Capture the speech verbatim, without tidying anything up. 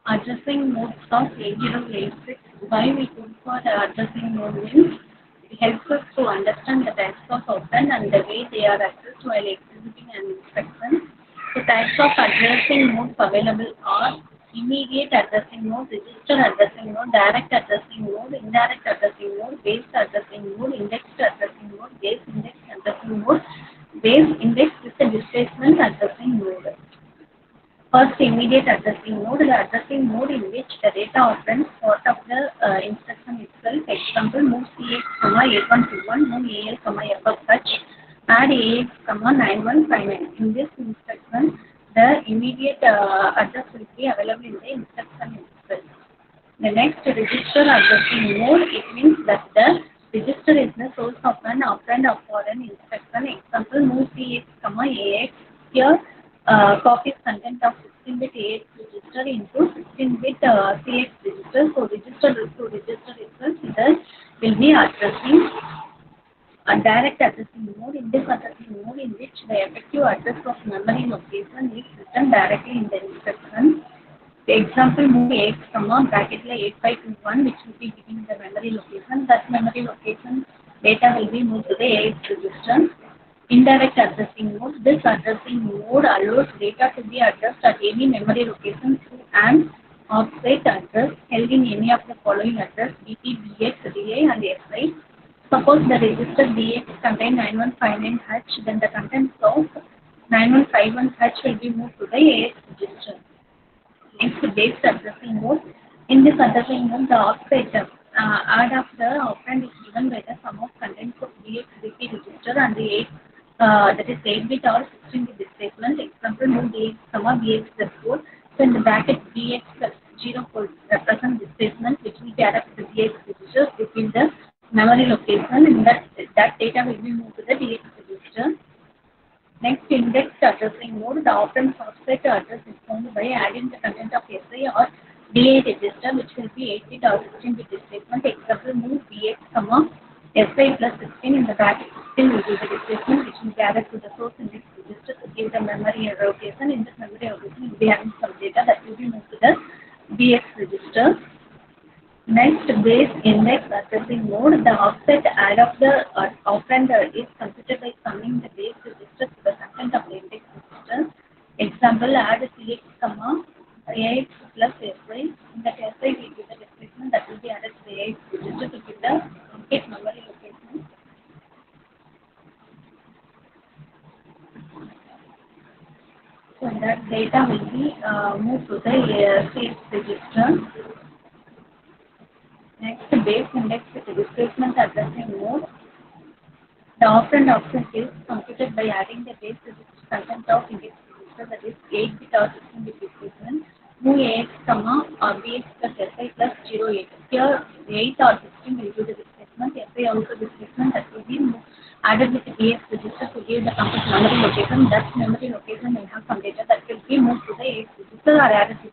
Addressing modes of eight zero eight six. Why we go for the addressing mode means it helps us to understand the types of operand and the way they are addressed while executing an instruction. The types of addressing modes available are immediate addressing mode, register addressing mode, direct addressing mode, indirect addressing mode, base addressing mode, indexed addressing mode, base indexed addressing mode, base indexed with the displacement addressing mode. First, immediate addressing mode, the addressing mode in which the data operands part of the uh, instruction itself. Example, move C X, eight one two one, move A L, F F H, add A X, nine one five nine. In this instruction, the immediate uh, address will be available in the instruction itself. The next, register addressing mode, it means that the register is the source of an operand of foreign instruction. Example, move C X, A X. Here, uh, copies content of sixteen bit A X register into sixteen bit uh, C X register. So, register to register itself, there will be addressing a direct addressing mode. In this addressing mode, in which the effective address of memory location is written directly in the instruction. The example, move X, bracket eight five two one, which will be giving the memory location. That memory location data will be moved to the A X register. Indirect addressing mode. This addressing mode allows data to be addressed at any memory location through an offset address held in any of the following address: B P, B X, D A, and S I. Suppose the register B X contains nine one five nine H, then the contents of nine one five one H will be moved to the A X register. Next, base addressing mode. In this addressing mode, the offset uh, add of the operand is given by the sum of contents of B X B P register and the eight, uh, that is eight bit or sixteen bit displacement. Example, move B X, comma B X plus four. So in the bracket B X plus zero will represent displacement, which will be added to the B X register within the memory location, and that that data will be moved to the D X register. Next, indexed addressing mode. The operand offset address is found by adding the content of S I or D A register, which will be eight bit or sixteen bit displacement. Example, move B X, comma S I plus sixteen. In the bracket sixteen will be the displacement, which will be added to the source index register to give the memory location. In this memory location, will be having some data that will be moved to the B X register. Next, base index addressing mode. The offset add of the uh, operand is computed by summing the base register to the content of the index register. Example, add C X, comma A X plus S I. In that S I will give the displacement that will be added to the A X register to give the complete memory location. So that data will be uh, moved to the uh, C X register. Next, base index with the displacement addressing mode. The operand offset is computed by adding the base register content of index register, that is eight bit or sixteen bit displacement. Move A X, comma or B X plus S I plus zero eight. Here eight or sixteen will give the displacement. S I also displacement that will be added with the B X register to give the complete memory location. That memory location may have some data that will be moved to the A X register or added to